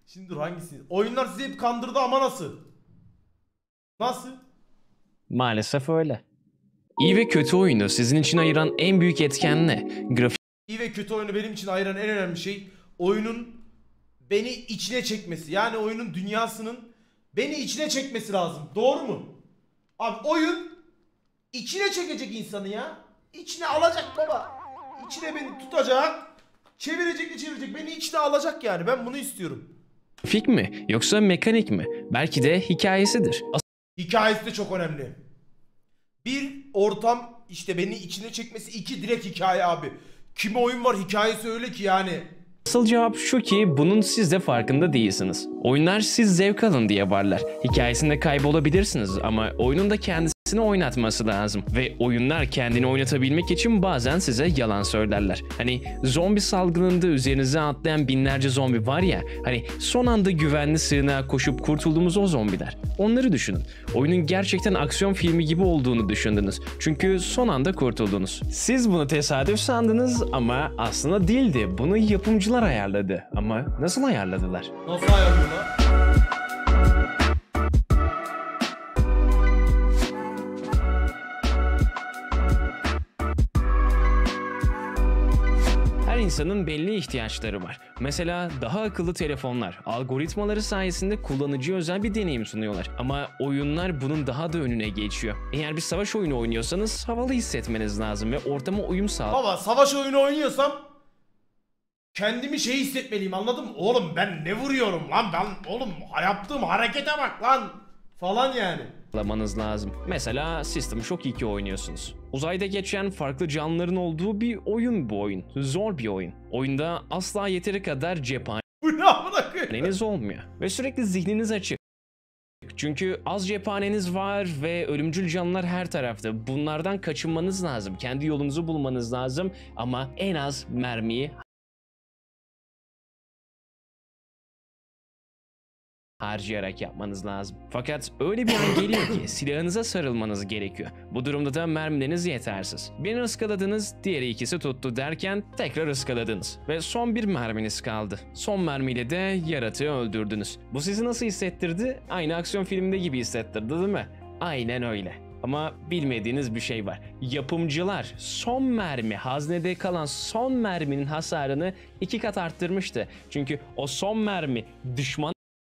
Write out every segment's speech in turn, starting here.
Şimdi dur hangisi? Oyunlar sizi hep kandırdı ama nasıl? Nasıl? Maalesef öyle. İyi ve kötü oyunu sizin için ayıran en büyük etken ne? İyi ve kötü oyunu benim için ayıran en önemli şey oyunun beni içine çekmesi. Yani oyunun dünyasının beni içine çekmesi lazım. Doğru mu? Abi oyun içine çekecek insanı ya. İçine alacak baba. İçine beni tutacak. Çevirecek de çevirecek. Beni içine alacak yani. Ben bunu istiyorum. Grafik mi yoksa mekanik mi? Belki de hikayesidir. Hikayesi de çok önemli. Bir, ortam işte beni içine çekmesi. İki, direkt hikaye abi. Kimi oyun var hikayesi öyle ki yani. Asıl cevap şu ki bunun siz de farkında değilsiniz. Oyunlar siz zevk alın diye varlar. Hikayesinde kaybolabilirsiniz ama oyunun da kendisini oynatması lazım. Ve oyunlar kendini oynatabilmek için bazen size yalan söylerler. Hani zombi salgınında üzerinize atlayan binlerce zombi var ya, hani son anda güvenli sığınağa koşup kurtulduğumuz o zombiler. Onları düşünün. Oyunun gerçekten aksiyon filmi gibi olduğunu düşündünüz. Çünkü son anda kurtuldunuz. Siz bunu tesadüf sandınız ama aslında değildi. Bunu yapımcılar ayarladı. Ama nasıl ayarladılar? Nasıl ayarlıyorlar? Her insanın belli ihtiyaçları var. Mesela daha akıllı telefonlar, algoritmaları sayesinde kullanıcıya özel bir deneyim sunuyorlar. Ama oyunlar bunun daha da önüne geçiyor. Eğer bir savaş oyunu oynuyorsanız havalı hissetmeniz lazım ve ortama uyum sağlamak. Baba savaş oyunu oynuyorsam kendimi şey hissetmeliyim, anladın mı? Oğlum ben ne vuruyorum lan, ben oğlum yaptığım harekete bak lan falan yani. Lamanız lazım. Mesela System Shock 2 oynuyorsunuz. Uzayda geçen farklı canlıların olduğu bir oyun bu oyun. Zor bir oyun. Oyunda asla yeteri kadar Bu ne amına koyayım? cephaneniz olmuyor. Ve sürekli zihniniz açık. Çünkü az cephaneniz var ve ölümcül canlılar her tarafta. Bunlardan kaçınmanız lazım. Kendi yolunuzu bulmanız lazım. Ama en az mermiyi harcayarak yapmanız lazım. Fakat öyle bir an geliyor ki silahınıza sarılmanız gerekiyor. Bu durumda da mermileriniz yetersiz. Birini ıskaladınız, diğeri ikisi tuttu derken tekrar ıskaladınız. Ve son bir merminiz kaldı. Son mermiyle de yaratığı öldürdünüz. Bu sizi nasıl hissettirdi? Aynı aksiyon filminde gibi hissettirdi değil mi? Aynen öyle. Ama bilmediğiniz bir şey var. Yapımcılar son mermi, haznede kalan son merminin hasarını 2 kat arttırmıştı. Çünkü o son mermi düşman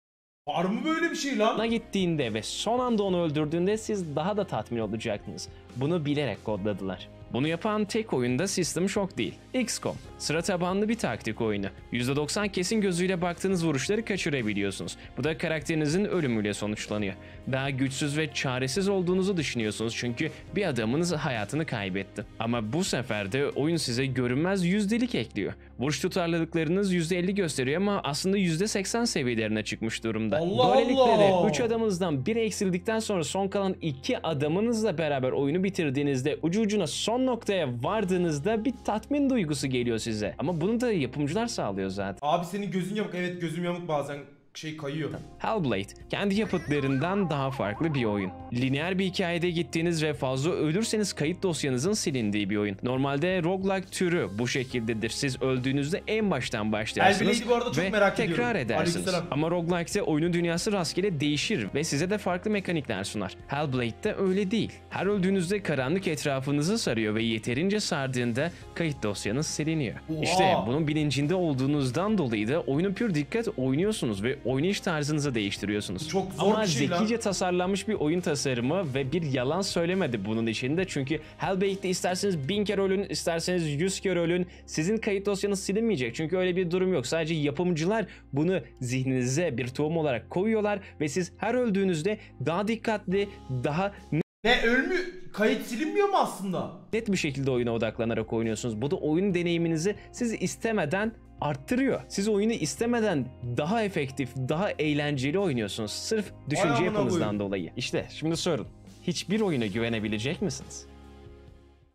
Var mı böyle bir şey lan? gittiğinde ve son anda onu öldürdüğünde siz daha da tatmin olacaktınız. Bunu bilerek kodladılar. Bunu yapan tek oyun da System Shock değil. XCOM, sıra tabanlı bir taktik oyunu. %90 kesin gözüyle baktığınız vuruşları kaçırabiliyorsunuz. Bu da karakterinizin ölümüyle sonuçlanıyor. Daha güçsüz ve çaresiz olduğunuzu düşünüyorsunuz çünkü bir adamınız hayatını kaybetti. Ama bu sefer de oyun size görünmez yüzdelik ekliyor. Vuruş tutarlılıklarınız %50 gösteriyor ama aslında %80 seviyelerine çıkmış durumda. Allah Böylelikle Allah! de 3 adamınızdan biri eksildikten sonra son kalan 2 adamınızla beraber oyunu bitirdiğinizde ucu ucuna son noktaya vardığınızda bir tatmin duygusu geliyor size. Ama bunu da yapımcılar sağlıyor zaten. Abi senin gözün yamuk. Evet gözüm yamuk, bazen şey kayıyor. Hellblade, kendi yapıtlarından daha farklı bir oyun. Lineer bir hikayede gittiğiniz ve fazla ölürseniz kayıt dosyanızın silindiği bir oyun. Normalde roguelike türü bu şekildedir. Siz öldüğünüzde en baştan başlarsınız Hellblade'i bu arada çok ve merak ediyorum. tekrar edersiniz. Aleykümselam. Ama roguelike'te oyunun dünyası rastgele değişir ve size de farklı mekanikler sunar. Hellblade'de öyle değil. Her öldüğünüzde karanlık etrafınızı sarıyor ve yeterince sardığında kayıt dosyanız siliniyor. Oha! İşte bunun bilincinde olduğunuzdan dolayı da oyunu pür dikkat oynuyorsunuz ve oynayış tarzınızı değiştiriyorsunuz. Çok zor Ama bir şey lan. zekice tasarlanmış bir oyun tasarımı ve bir yalan söylemedi bunun içinde. Çünkü Hellblade'de isterseniz 1000 kere ölün, isterseniz 100 kere ölün. Sizin kayıt dosyanız silinmeyecek. Çünkü öyle bir durum yok. Sadece yapımcılar bunu zihninize bir tohum olarak koyuyorlar ve siz her öldüğünüzde daha dikkatli, daha Ne ölmüyor? Kayıt silinmiyor mu aslında? net bir şekilde oyuna odaklanarak oynuyorsunuz. Bu da oyun deneyiminizi siz istemeden arttırıyor. Siz oyunu istemeden daha efektif, daha eğlenceli oynuyorsunuz. Sırf düşünce amına yapınızdan koyayım. dolayı. İşte şimdi sorun. Hiçbir oyuna güvenebilecek misiniz?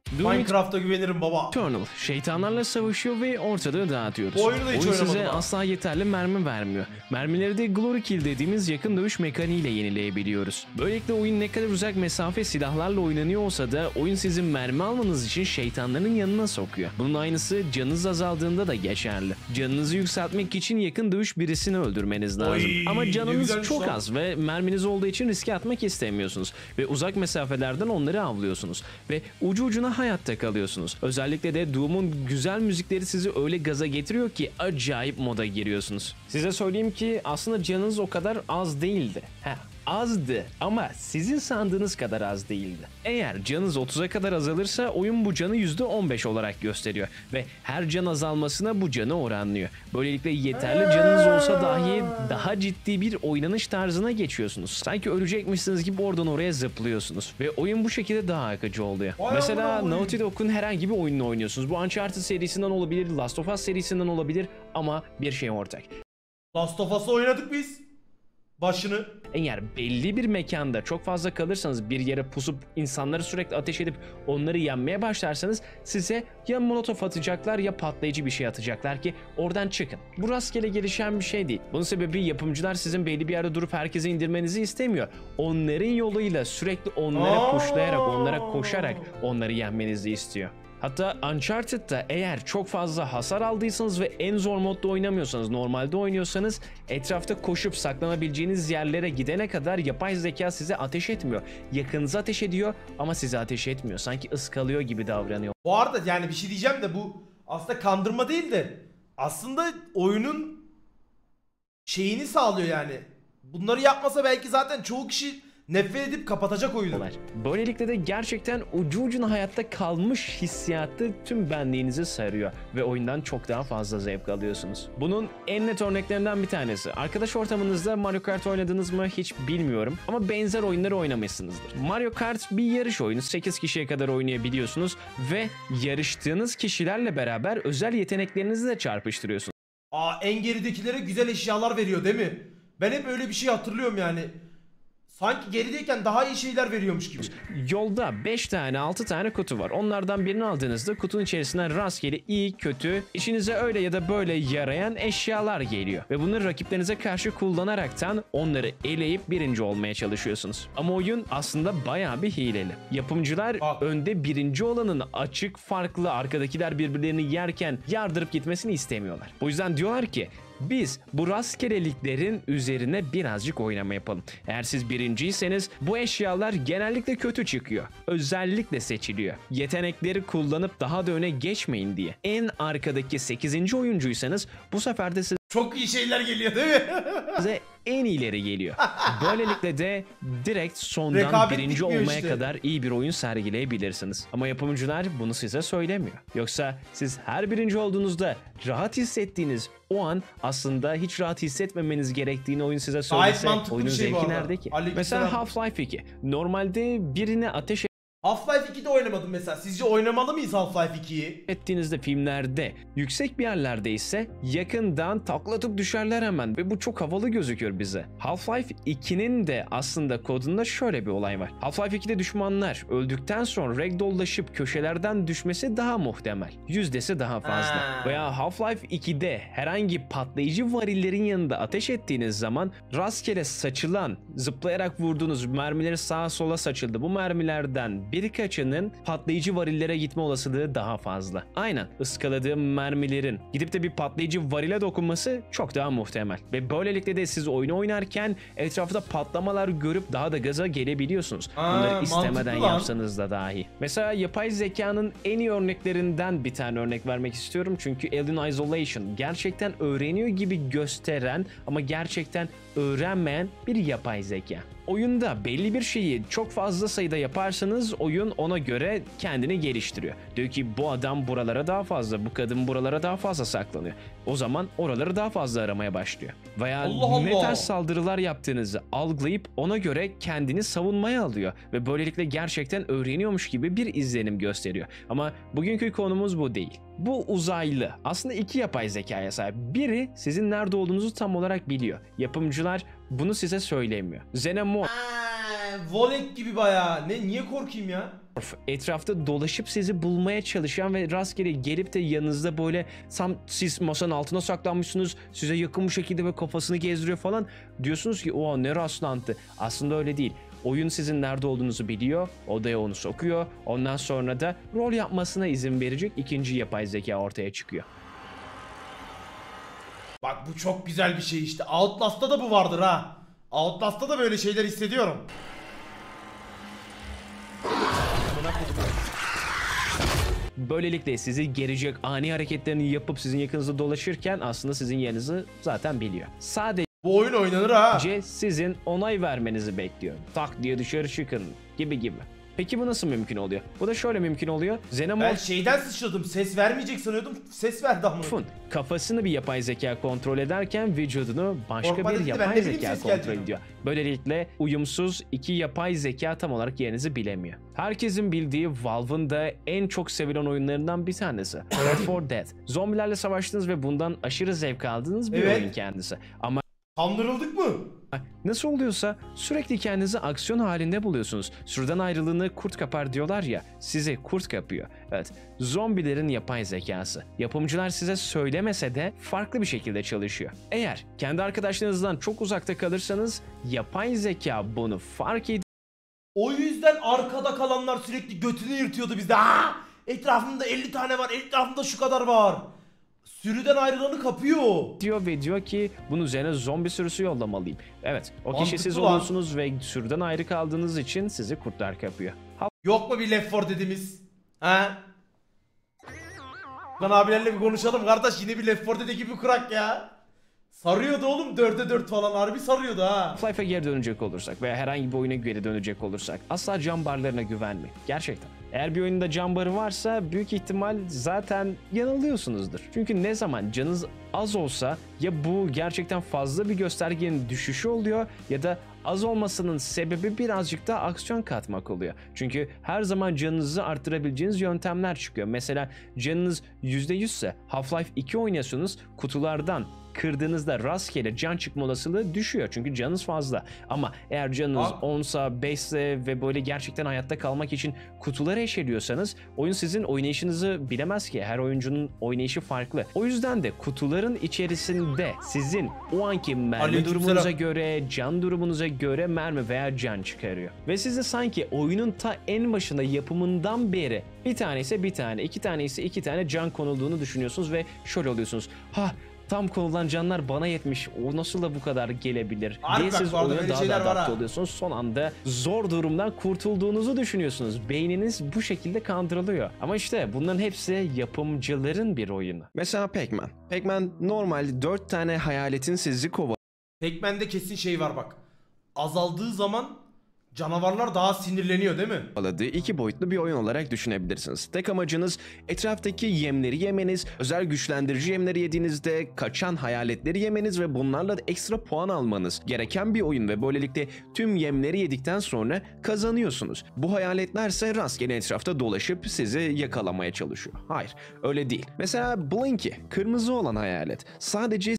Minecraft'a güvenirim baba. Eternal şeytanlarla savaşıyor ve ortalığı dağıtıyoruz. Bu oyunu da hiç Oyun size oynamadım ha. asla yeterli mermi vermiyor. Mermileri de Glory Kill dediğimiz yakın dövüş mekaniğiyle yenileyebiliyoruz. Böylelikle oyun ne kadar uzak mesafe silahlarla oynanıyor olsa da oyun sizin mermi almanız için şeytanların yanına sokuyor. Bunun aynısı canınız azaldığında da geçerli. Canınızı yükseltmek için yakın dövüş birisini öldürmeniz lazım. Oy, Ama ne canınız güzelmiş çok lan. az ve merminiz olduğu için riske atmak istemiyorsunuz. Ve uzak mesafelerden onları avlıyorsunuz. Ve ucu ucuna hayatta kalıyorsunuz. Özellikle de Doom'un güzel müzikleri sizi öyle gaza getiriyor ki acayip moda giriyorsunuz. Size söyleyeyim ki aslında canınız o kadar az değildi. Azdı ama sizin sandığınız kadar az değildi. Eğer canınız 30'a kadar azalırsa oyun bu canı %15 olarak gösteriyor ve her can azalmasına bu canı oranlıyor. Böylelikle yeterli canınız olsa dahi daha ciddi bir oynanış tarzına geçiyorsunuz. Sanki ölecekmişsiniz gibi oradan oraya zıplıyorsunuz ve oyun bu şekilde daha akıcı oluyor. Mesela Naughty Dog'un herhangi bir oyununu oynuyorsunuz. Bu Uncharted serisinden olabilir, Last of Us serisinden olabilir ama bir şey ortak. Last of Us'ı oynadık biz. Başını. Eğer belli bir mekanda çok fazla kalırsanız, bir yere pusup insanları sürekli ateş edip onları yenmeye başlarsanız size ya molotof atacaklar ya patlayıcı bir şey atacaklar ki oradan çıkın. Bu rastgele gelişen bir şey değil. Bunun sebebi yapımcılar sizin belli bir yerde durup herkese indirmenizi istemiyor. Onların yoluyla sürekli onlara puşlayarak, onlara koşarak onları yenmenizi istiyor. Hatta Uncharted'da eğer çok fazla hasar aldıysanız ve en zor modda oynamıyorsanız, normalde oynuyorsanız etrafta koşup saklanabileceğiniz yerlere gidene kadar yapay zeka size ateş etmiyor. Yakınıza ateş ediyor ama size ateş etmiyor. Sanki ıskalıyor gibi davranıyor. Bu arada yani bir şey diyeceğim de bu aslında kandırma değil de aslında oyunun şeyini sağlıyor yani. Bunları yapmasa belki zaten çoğu kişi nefret edip kapatacak oyunu. Böylelikle de gerçekten ucu ucuna hayatta kalmış hissiyatı tüm benliğinizi sarıyor ve oyundan çok daha fazla zevk alıyorsunuz. Bunun en net örneklerinden bir tanesi. Arkadaş ortamınızda Mario Kart oynadınız mı hiç bilmiyorum ama benzer oyunları oynamışsınızdır. Mario Kart bir yarış oyunu. 8 kişiye kadar oynayabiliyorsunuz ve yarıştığınız kişilerle beraber özel yeteneklerinizi de çarpıştırıyorsunuz. En geridekilere güzel eşyalar veriyor değil mi? Ben hep öyle bir şey hatırlıyorum yani. Sanki gerideyken daha iyi şeyler veriyormuş gibi. Yolda 5 tane 6 tane kutu var. Onlardan birini aldığınızda kutunun içerisinden rastgele iyi kötü, işinize öyle ya da böyle yarayan eşyalar geliyor. Ve bunları rakiplerinize karşı kullanaraktan onları eleyip birinci olmaya çalışıyorsunuz. Ama oyun aslında bayağı bir hileli. Yapımcılar önde birinci olanın açık farklı arkadakiler birbirlerini yerken yardırıp gitmesini istemiyorlar. O yüzden diyorlar ki biz bu rastgeleliklerin üzerine birazcık oynama yapalım. Eğer siz birinciyseniz bu eşyalar genellikle kötü çıkıyor. Özellikle seçiliyor. Yetenekleri kullanıp daha da öne geçmeyin diye. En arkadaki 8. oyuncuysanız bu sefer de çok iyi şeyler geliyor değil mi? size en iyileri geliyor. Böylelikle de direkt sondan Rekabet birinci bitmiyor olmaya işte. kadar iyi bir oyun sergileyebilirsiniz. Ama yapımcılar bunu size söylemiyor. Yoksa siz her birinci olduğunuzda rahat hissettiğiniz o an aslında hiç rahat hissetmemeniz gerektiğini oyun size söylese mantıklı oyunun bir şey bu zevki arada. nerede ki? Aleykümselam. Mesela Half-Life 2. Normalde birine ateş Half-Life 2'de oynamadım mesela. Sizce oynamalı mıyız Half-Life 2'yi? ettiğinizde filmlerde yüksek bir yerlerde ise yakından taklatıp düşerler hemen ve bu çok havalı gözüküyor bize. Half-Life 2'nin de aslında kodunda şöyle bir olay var. Half-Life 2'de düşmanlar öldükten sonra ragdoll'laşıp köşelerden düşmesi daha muhtemel. Yüzdesi daha fazla. Veya Half-Life 2'de herhangi patlayıcı varillerin yanında ateş ettiğiniz zaman rastgele saçılan, zıplayarak vurduğunuz mermileri sağa sola saçıldı. Bu mermilerden birkaçının patlayıcı varillere gitme olasılığı daha fazla. Aynen ıskaladığım mermilerin gidip de bir patlayıcı varile dokunması çok daha muhtemel. Ve böylelikle de siz oyunu oynarken etrafta patlamalar görüp daha da gaza gelebiliyorsunuz. Bunları istemeden yapsanız da dahi. Mesela yapay zekanın en iyi örneklerinden bir tane örnek vermek istiyorum. Çünkü Alien Isolation gerçekten öğreniyor gibi gösteren ama gerçekten öğrenmeyen bir yapay zeka. Oyunda belli bir şeyi çok fazla sayıda yaparsanız oyun ona göre kendini geliştiriyor. Diyor ki bu adam buralara daha fazla, bu kadın buralara daha fazla saklanıyor. O zaman oraları daha fazla aramaya başlıyor. Veya ne tarz saldırılar yaptığınızı algılayıp ona göre kendini savunmaya alıyor. Ve böylelikle gerçekten öğreniyormuş gibi bir izlenim gösteriyor. Ama bugünkü konumuz bu değil. Bu uzaylı aslında iki yapay zekaya sahip. Biri sizin nerede olduğunuzu tam olarak biliyor. Yapımcılar bunu size söylemiyor. Xenomorph Volek gibi bayağı. Niye korkayım ya? Etrafta dolaşıp sizi bulmaya çalışan ve rastgele gelip de yanınızda böyle tam siz masanın altına saklanmışsınız, size yakın bir şekilde ve kafasını gezdiriyor falan, diyorsunuz ki o ne rastlantı. Aslında öyle değil. Oyun sizin nerede olduğunuzu biliyor, odaya onu sokuyor, ondan sonra da rol yapmasına izin verecek ikinci yapay zeka ortaya çıkıyor. Bak bu çok güzel bir şey işte. Outlast'ta da bu vardır ha. Outlast'ta da böyle şeyler hissediyorum. Böylelikle sizi gerecek ani hareketlerini yapıp sizin yakınızda dolaşırken aslında sizin yerinizi zaten biliyor. Sadece Bu oyun oynanır ha. sizin onay vermenizi bekliyor. Tak diye dışarı çıkın gibi. Peki bu nasıl mümkün oluyor? Bu da şöyle mümkün oluyor. Ben Xenomorph'un şeyden sıçradım. Ses vermeyecek sanıyordum. Ses verdi ama. kafasını bir yapay zeka kontrol ederken vücudunu başka Korkma bir dedi de ben yapay ne bileyim zeka ses kontrol geldiğini. ediyor. Böylelikle uyumsuz iki yapay zeka tam olarak yerinizi bilemiyor. Herkesin bildiği Valve'ın da en çok sevilen oyunlarından bir tanesi. Left 4 Dead. Zombilerle savaştınız ve bundan aşırı zevk aldığınız bir Evet. oyun kendisi. Ama Kandırıldık mı? nasıl oluyorsa sürekli kendinizi aksiyon halinde buluyorsunuz. Sürüden ayrılığını kurt kapar diyorlar ya, sizi kurt kapıyor. Evet, zombilerin yapay zekası. Yapımcılar size söylemese de farklı bir şekilde çalışıyor. Eğer kendi arkadaşlarınızdan çok uzakta kalırsanız yapay zeka bunu fark ediyor. O yüzden arkada kalanlar sürekli götünü yırtıyordu bizde. Etrafımda 50 tane var. Etrafımda şu kadar var. Sürüden ayrılanı kapıyor. Ve diyor ki bunun üzerine zombi sürüsü yollamalıyım. Evet, o kişi Mantıklı siz lan. oluyorsunuz ve sürüden ayrı kaldığınız için sizi kurtlar kapıyor. Yok mu bir Left 4 dediğimiz? He? Lan abilerle bir konuşalım kardeş. Yine bir Left 4 Dead gibi kurak ya. Sarıyordu oğlum 4'e 4 falan. Harbi sarıyordu ha. Half-Life'e geri dönecek olursak veya herhangi bir oyuna geri dönecek olursak asla cam barlarına güvenmeyin. Gerçekten. Eğer bir oyunda cam barı varsa büyük ihtimal zaten yanılıyorsunuzdur. Çünkü ne zaman canınız az olsa ya bu gerçekten fazla bir göstergenin düşüşü oluyor ya da az olmasının sebebi birazcık da aksiyon katmak oluyor. Çünkü her zaman canınızı arttırabileceğiniz yöntemler çıkıyor. Mesela canınız %100 ise Half-Life 2 oynuyorsunuz, kutulardan kırdığınızda rastgele can çıkma olasılığı düşüyor. Çünkü canınız fazla. Ama eğer canınız 10'sa 5'se ve böyle gerçekten hayatta kalmak için kutuları eşeliyorsanız oyun sizin oynayışınızı bilemez ki. Her oyuncunun oynayışı farklı. O yüzden de kutuların içerisinde sizin o anki mermi Aleykümselam. durumunuza göre, can durumunuza göre mermi veya can çıkarıyor. Ve siz de sanki oyunun ta en başında yapımından beri bir tane ise bir tane, iki tane ise iki tane can konulduğunu düşünüyorsunuz ve şöyle oluyorsunuz. Tam konulan canlar bana yetmiş. O nasıl da bu kadar gelebilir Harbi diye bak, siz bu arada oyuna böyle daha da şeyler var adapte ha. oluyorsunuz. Son anda zor durumdan kurtulduğunuzu düşünüyorsunuz. Beyniniz bu şekilde kandırılıyor. Ama işte bunların hepsi yapımcıların bir oyunu. Mesela Pac-Man. Pac-Man normal 4 tane hayaletin sizi Pac-Man'de kesin şey var bak. Azaldığı zaman canavarlar daha sinirleniyor değil mi? kovaladığı iki boyutlu bir oyun olarak düşünebilirsiniz. Tek amacınız etraftaki yemleri yemeniz, özel güçlendirici yemleri yediğinizde kaçan hayaletleri yemeniz ve bunlarla da ekstra puan almanız gereken bir oyun ve böylelikle tüm yemleri yedikten sonra kazanıyorsunuz. Bu hayaletlerse rastgele etrafta dolaşıp sizi yakalamaya çalışıyor. Hayır, öyle değil. Mesela Blinky, kırmızı olan hayalet. Sadece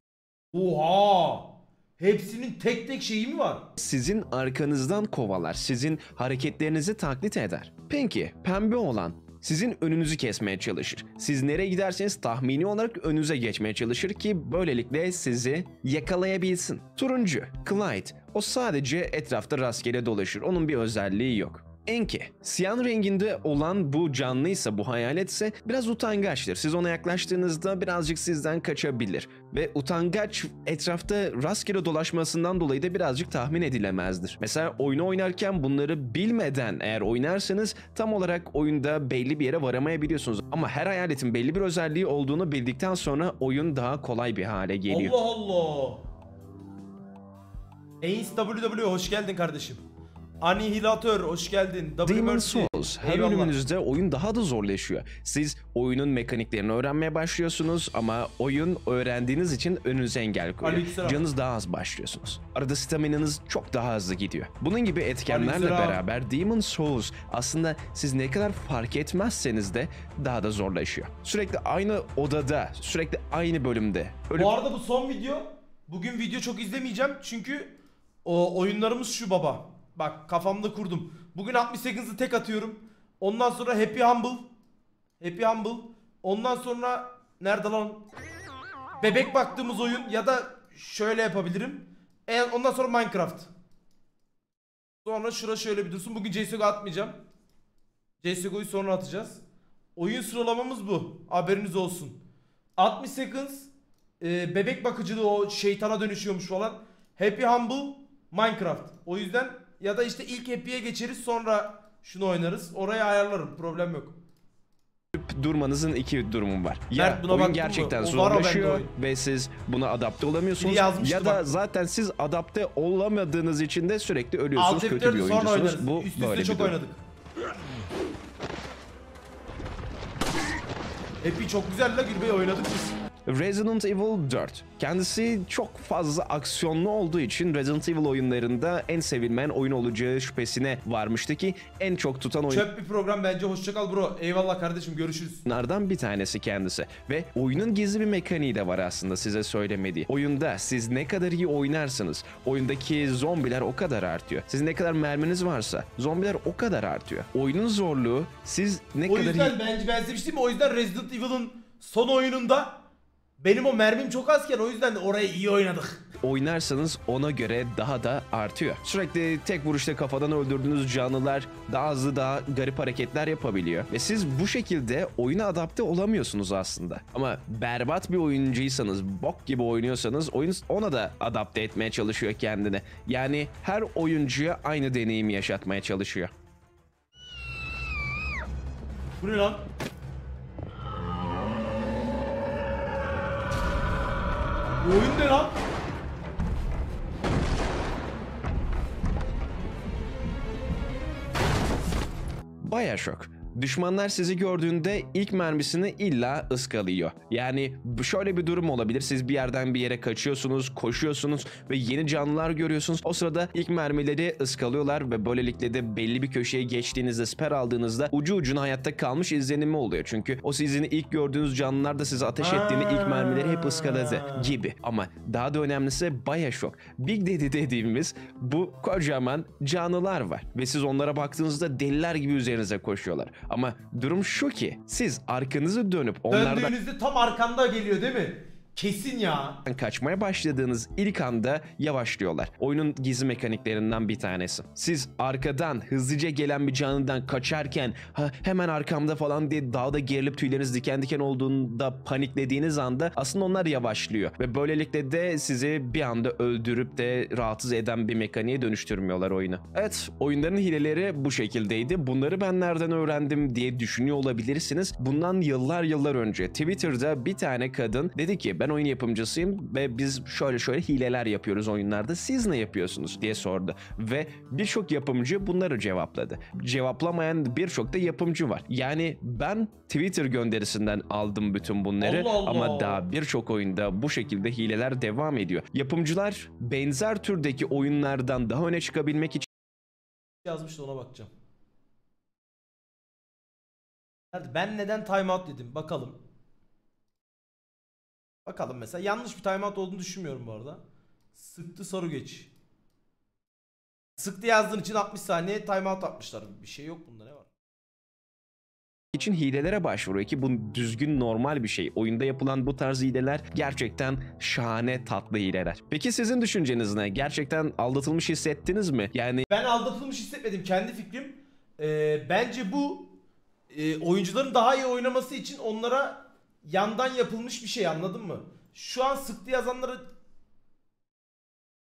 Oha! Hepsinin tek tek şeyi mi var? sizin arkanızdan kovalar, sizin hareketlerinizi taklit eder. Pinky, pembe olan, sizin önünüzü kesmeye çalışır. Siz nereye giderseniz tahmini olarak önünüze geçmeye çalışır ki böylelikle sizi yakalayabilsin. Turuncu, Clyde, o sadece etrafta rastgele dolaşır. Onun bir özelliği yok. Enki, siyah renginde olan bu canlıysa, bu hayaletse biraz utangaçtır. Siz ona yaklaştığınızda birazcık sizden kaçabilir. Ve utangaç etrafta rastgele dolaşmasından dolayı da birazcık tahmin edilemezdir. Mesela oyunu oynarken bunları bilmeden eğer oynarsanız tam olarak oyunda belli bir yere varamayabiliyorsunuz. Ama her hayaletin belli bir özelliği olduğunu bildikten sonra oyun daha kolay bir hale geliyor. Allah Allah. Ains WW hoş geldin kardeşim. Anihilatör hoş geldin. Demon's Souls, her Eyvallah. bölümünüzde oyun daha da zorlaşıyor. Siz oyunun mekaniklerini öğrenmeye başlıyorsunuz ama oyun öğrendiğiniz için önünüze engel koyuyor. Aleykümselam. Canınız daha az başlıyorsunuz. Arada staminanız çok daha hızlı gidiyor. Bunun gibi etkenlerle Aleykümselam. beraber Demon's Souls aslında siz ne kadar fark etmezseniz de daha da zorlaşıyor. Sürekli aynı odada, sürekli aynı bölümde. Öyle Bu arada bu son video. Bugün video çok izlemeyeceğim çünkü o oyunlarımız şu baba. Bak kafamda kurdum. Bugün 68'ı tek atıyorum. Ondan sonra Happy Humble. Happy Humble. Ondan sonra nerede lan? Bebek baktığımız oyun ya da şöyle yapabilirim. Ondan sonra Minecraft. Sonra şura şöyle bir dursun. Bugün CSGO atmayacağım. CSGO'yu sonra atacağız. Oyun sıralamamız bu. Haberiniz olsun. 60 Seconds. Bebek bakıcılığı, o şeytana dönüşüyormuş falan. Happy Humble. Minecraft. O yüzden ya da işte ilk Happy'ye geçeriz, sonra şunu oynarız. Oraya ayarlarım. Problem yok. Durmanızın iki durumu var. Mert, buna oyun baktın gerçekten mı? O var o bende zorlaşıyor oyun. ve siz buna adapte olamıyorsunuz. Biri yazmıştı Ya da bak. zaten siz adapte olamadığınız için de sürekli ölüyorsunuz. Alt Kötü bir F4'ü sonra oyuncusunuz. oynarız. Bu Üst üste böyle bir çok durum. oynadık. Happy çok güzel la Gürbey, oynadık biz. Resident Evil 4. Kendisi çok fazla aksiyonlu olduğu için Resident Evil oyunlarında en sevilmeyen oyun olacağı şüphesine varmıştı ki en çok tutan Çöp bir program bence. Hoşçakal bro. Eyvallah kardeşim, görüşürüz. oyunlardan bir tanesi kendisi. Ve oyunun gizli bir mekaniği de var aslında size söylemediği. Oyunda siz ne kadar iyi oynarsınız, oyundaki zombiler o kadar artıyor. Siz ne kadar merminiz varsa zombiler o kadar artıyor. Oyunun zorluğu siz ne O kadar iyi... yüzden bence ben size bir şey diyeyim mi? O yüzden Resident Evil'ın son oyununda benim o mermim çok azken o yüzden de orayı iyi oynadık. oynarsanız ona göre daha da artıyor. Sürekli tek vuruşta kafadan öldürdüğünüz canlılar daha hızlı, daha garip hareketler yapabiliyor. Ve siz bu şekilde oyuna adapte olamıyorsunuz aslında. Ama berbat bir oyuncuysanız, bok gibi oynuyorsanız oyun ona da adapte etmeye çalışıyor kendini. Yani her oyuncuya aynı deneyimi yaşatmaya çalışıyor. Bu ne lan? Bu oyun ne lan? BioShock. Düşmanlar sizi gördüğünde ilk mermisini illa ıskalıyor. Yani şöyle bir durum olabilir. Siz bir yerden bir yere kaçıyorsunuz, koşuyorsunuz ve yeni canlılar görüyorsunuz. O sırada ilk mermileri ıskalıyorlar ve böylelikle de belli bir köşeye geçtiğinizde, siper aldığınızda ucu ucuna hayatta kalmış izlenimi oluyor. Çünkü o sizin ilk gördüğünüz canlılar da size ateş ettiğinde ilk mermileri hep ıskaladı gibi. Ama daha da önemlisi BioShock. Big Daddy dediğimiz bu kocaman canlılar var ve siz onlara baktığınızda deliler gibi üzerinize koşuyorlar. Ama durum şu ki siz arkanızı dönüp onlardan Döndüğünüzde tam arkanda geliyor değil mi? Kesin ya. kaçmaya başladığınız ilk anda yavaşlıyorlar. Oyunun gizli mekaniklerinden bir tanesi. Siz arkadan hızlıca gelen bir canlıdan kaçarken hemen arkamda falan diye dağda gerilip tüyleriniz diken diken olduğunda paniklediğiniz anda aslında onlar yavaşlıyor. Ve böylelikle de sizi bir anda öldürüp de rahatsız eden bir mekaniğe dönüştürmüyorlar oyunu. Evet, oyunların hileleri bu şekildeydi. Bunları ben nereden öğrendim diye düşünüyor olabilirsiniz. Bundan yıllar önce Twitter'da bir tane kadın dedi ki ben oyun yapımcısıyım ve biz şöyle hileler yapıyoruz oyunlarda. Siz ne yapıyorsunuz diye sordu. Ve birçok yapımcı bunları cevapladı. Cevaplamayan birçok da yapımcı var. Yani ben Twitter gönderisinden aldım bütün bunları. Allah Allah. Ama daha birçok oyunda bu şekilde hileler devam ediyor. Yapımcılar benzer türdeki oyunlardan daha öne çıkabilmek için Yazmıştı, ona bakacağım. Nerede? Ben neden timeout dedim? Bakalım. Bakalım mesela. Yanlış bir timeout olduğunu düşünmüyorum bu arada. Sıktı soru geç. Sıktı yazdığın için 60 saniye timeout atmışlar. Bir şey yok bunda, ne var? hilelere başvuruyor ki bu düzgün normal bir şey. Oyunda yapılan bu tarz hileler gerçekten şahane tatlı hileler. Peki sizin düşünceniz ne? Gerçekten aldatılmış hissettiniz mi? Yani Ben aldatılmış hissetmedim, kendi fikrim. Bence bu oyuncuların daha iyi oynaması için onlara yandan yapılmış bir şey, anladın mı? Şu an sıktı yazanları